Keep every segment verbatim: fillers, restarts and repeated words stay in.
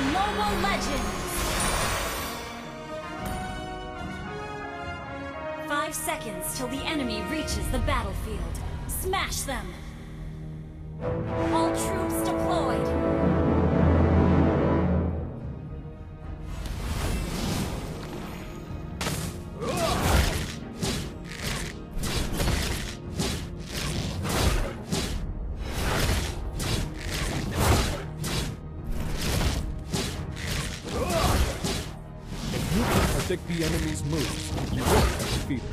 Mobile Legends! Five seconds till the enemy reaches the battlefield. Smash them! All troops deployed! Predict the enemy's moves. You won't get defeated.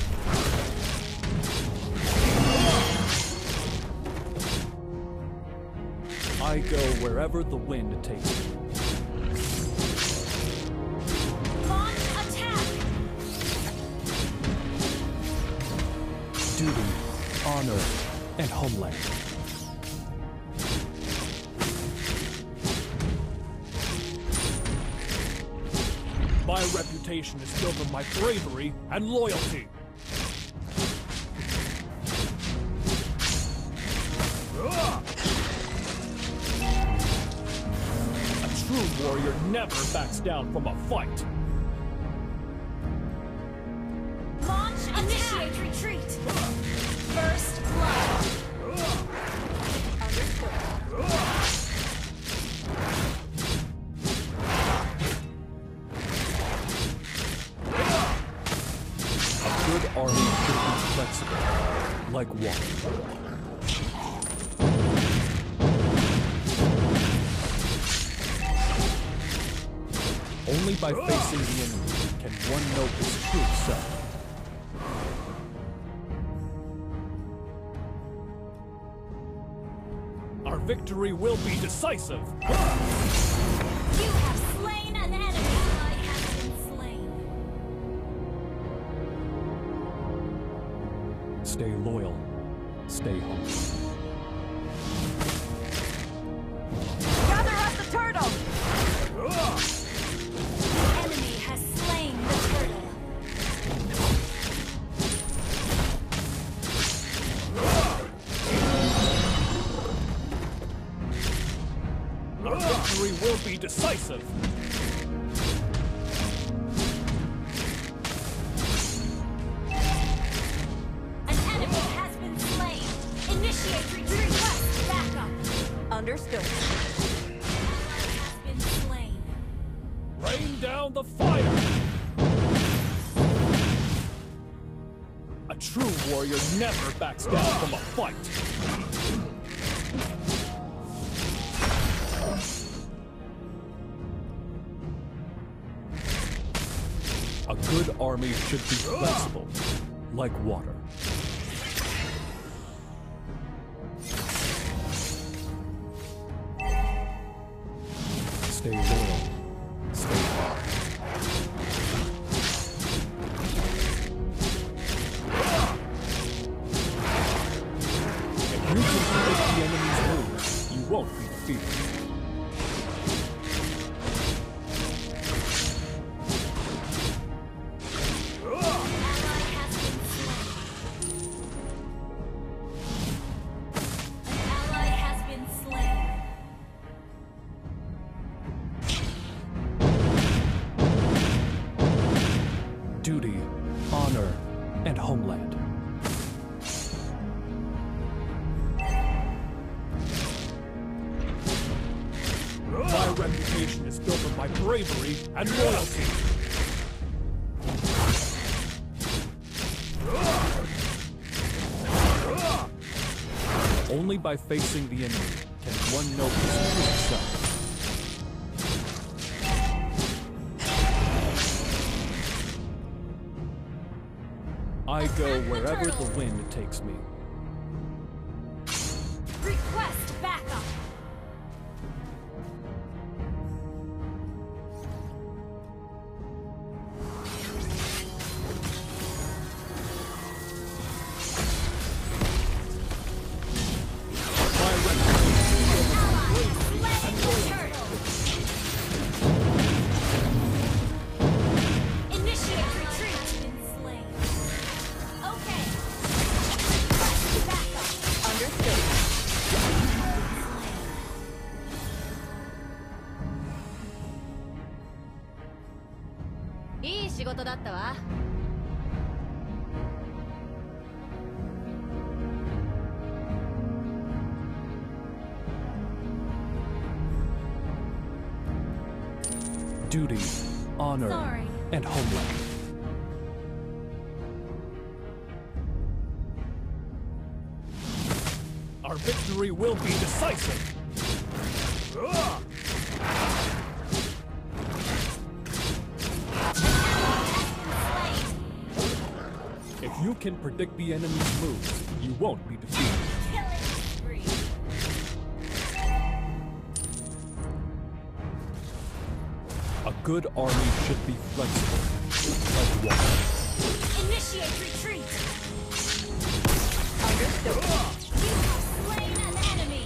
I go wherever the wind takes me. Launch attack! Duty, honor, and homeland. My reputation is built on my bravery and loyalty. A true warrior never backs down from a fight. Launch attack! Initiate retreat! First blood! Good army should be flexible, like water. Only by facing the enemy can one know his true self. Our victory will be decisive! You have slain an enemy! I have been slain. Stay loyal. Stay home. Gather up the turtle! The enemy has slain the turtle. Our victory will be decisive! Understood. Has been slain. Rain down the fire! A true warrior never backs down from a fight! A good army should be flexible, like water. Stay loyal. Stay hard. If you can predict the enemy's moves, you won't be defeated. Duty, honor, and homeland. My reputation is built on my bravery and loyalty. Only by facing the enemy can one know his true self. I go wherever the wind takes me. Request backup. My reputation is built on my bravery and loyalty. Initiate retreat. Been slain. Okay. 事だったわ。 Duty, honor, Sorry. and homeland. Our victory will be decisive! If you can predict the enemy's moves, you won't be defeated. Killing spree. A good army should be flexible, like water. Initiate retreat. Understood. You have slain an enemy.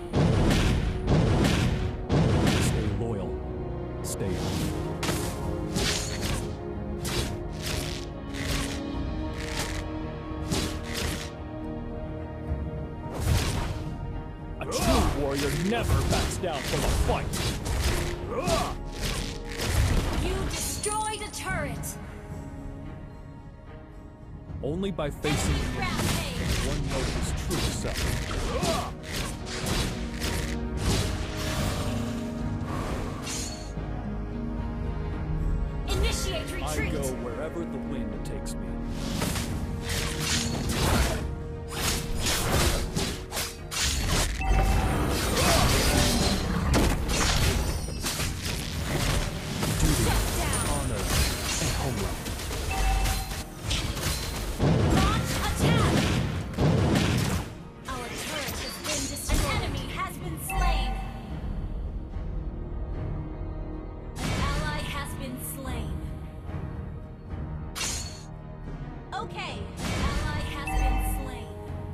Stay loyal. Stay hungry. A true warrior never backs down from a fight. You destroyed a turret. Only by facing the enemy Rampage. can one know his true self. Initiate I retreat. go wherever the wind takes me. Duty, Shut down. honor, and homeland. Launch attack. Our turret has been destroyed. An enemy has been slain. An ally has been slain. Okay, an ally has been slain.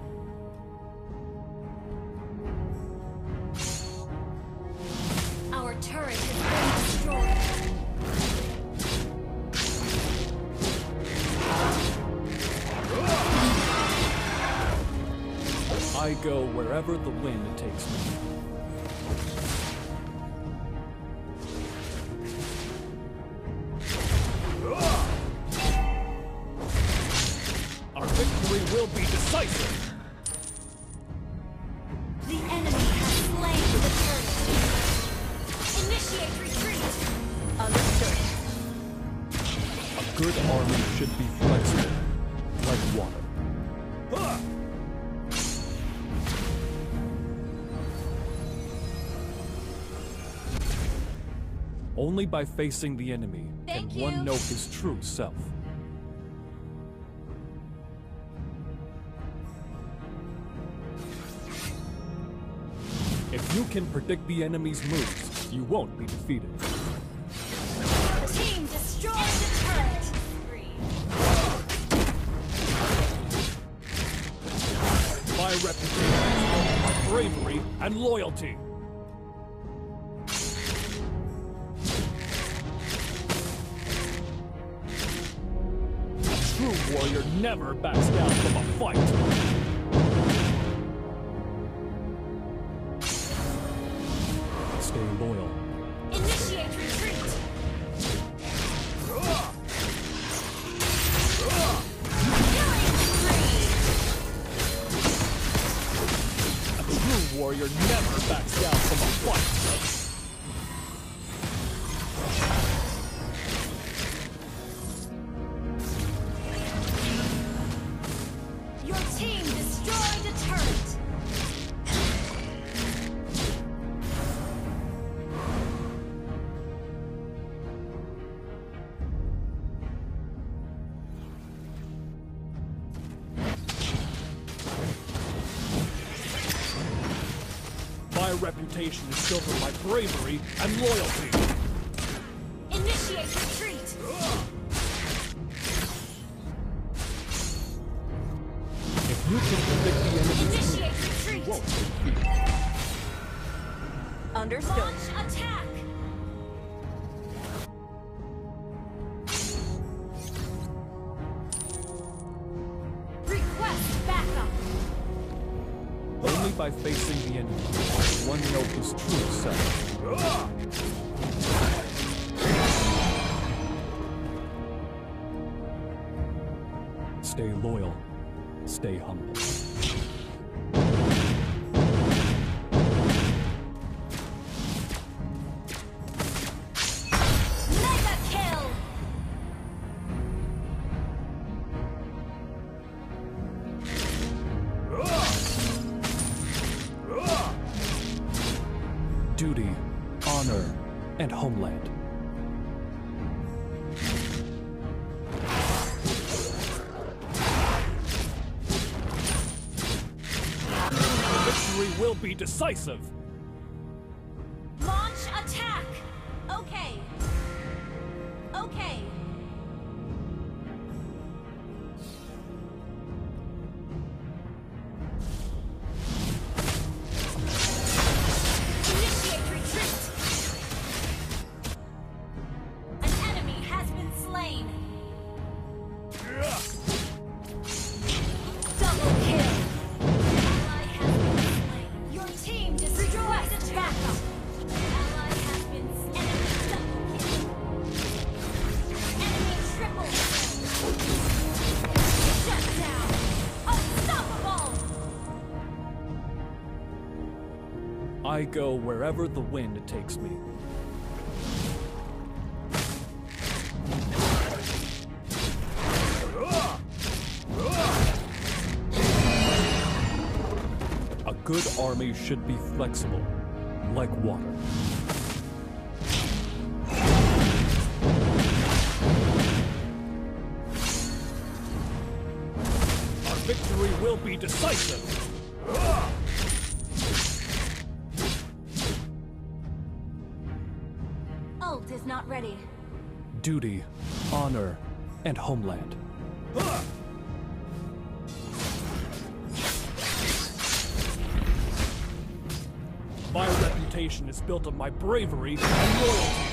Our turret has been destroyed. I go wherever the wind takes me. Our victory will be decisive! The enemy has slain the turret. Initiate retreat. Understood. A good army should be flexible, like water. Only by facing the enemy Thank can you. one know his true self. If you can predict the enemy's moves, you won't be defeated. Team destroyed the turret. My reputation is built on my bravery and loyalty. A true warrior never backs down from a fight. Stay loyal. Initiate retreat. Killing spree. A true warrior never backs down from a fight. Your team destroyed a turret. My reputation is built on my bravery and loyalty. Initiate retreat. If you can predict the enemy's Initiate moves, you retreat. won't be defeated. Understood. Launch attack. Request backup. Only by facing the enemy can one know his true self. Stay loyal. Stay humble. Mega kill! Duty, honor, and homeland. Victory will be decisive. Launch attack! Okay. Okay. Initiate retreat! An enemy has been slain. Double kill! Ally has been slain. Your team destroyed the backup. Ally has been s- enemy double kill. Enemy triple kill. Shut down. Unstoppable. I go wherever the wind takes me. A good army should be flexible, like water. Our victory will be decisive! Ult is not ready. Duty, honor, and homeland. My reputation is built on my bravery and loyalty.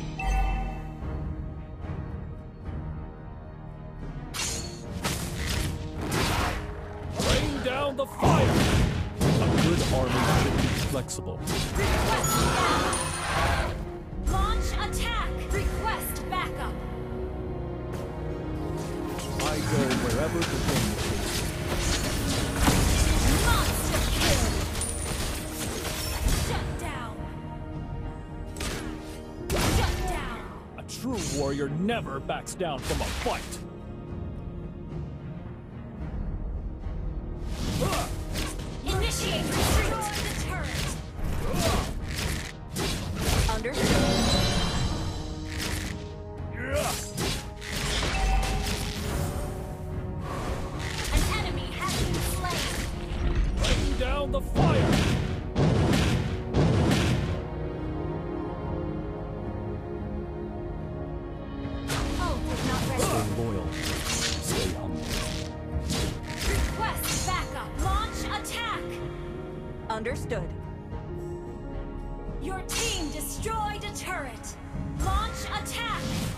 Rain down the fire! A good army should be flexible. Request backup. Launch attack. Request backup. I go wherever the wind takes me. Monster kill. Shut down. Shut down. A true warrior never backs down from a fight. Initiate retreat. Destroy the turret. Understood. An enemy has been slain. Rain down the fire! Ult is not ready. Stay loyal. Stay humble. Request backup. Launch attack. Understood. Your team destroyed a turret. Launch attack.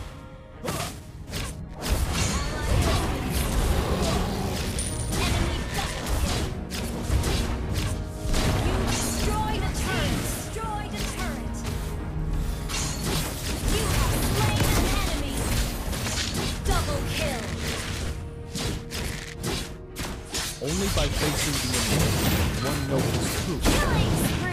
Enemy double kill. You destroyed a turret. Destroyed a turret. You have slain an enemy. Double kill. Only by facing the enemy, one knows his truth. Killing spree.